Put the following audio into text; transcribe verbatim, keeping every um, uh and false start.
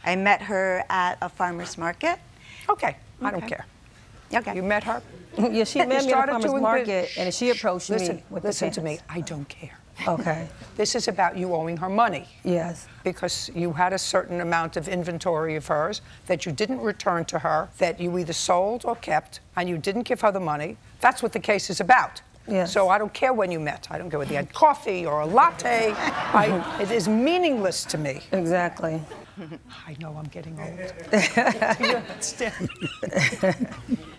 I met her at a farmer's market. Okay, I don't Okay. care. Okay. You met her? Yeah, she met me at the started farmer's doing market, bus- and she approached Listen, me with the listen to me. pants. I don't care. Okay. This is about you owing her money. Yes. Because you had a certain amount of inventory of hers that you didn't return to her, that you either sold or kept, and you didn't give her the money. That's what the case is about. Yes. So I don't care when you met. I don't care whether you had coffee or a latte. I, it is meaningless to me. Exactly. I know I'm getting old. Do you understand?